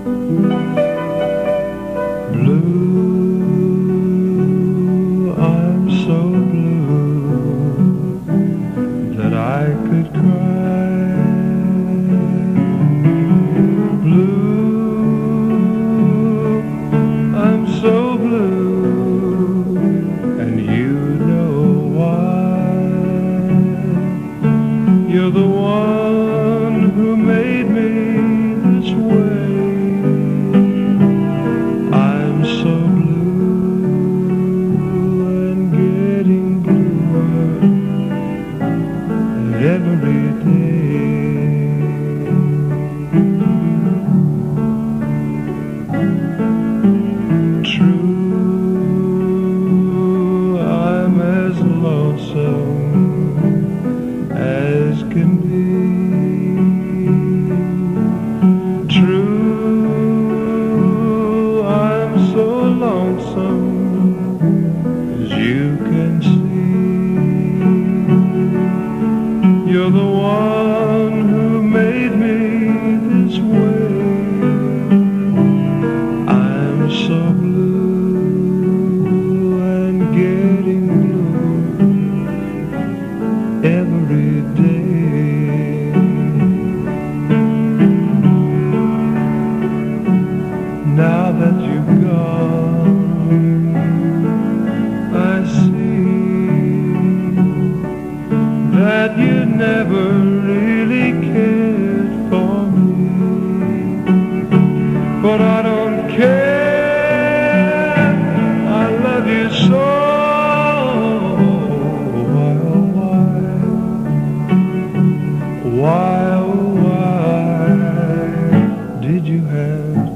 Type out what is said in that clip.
Blue, I'm so blue that I could cry. Blue, I'm so blue, and you know why. You're the one who made me this way. I'm so blue and getting bluer every day. True, I'm as lonesome as can be. True, I'm so lonesome as you can see. You're the one who made me this way. I'm so blue and getting blue every day. Now that you've gone, I see that you never really cared for me. But I don't care, I love you so. Why, oh why, oh why did you have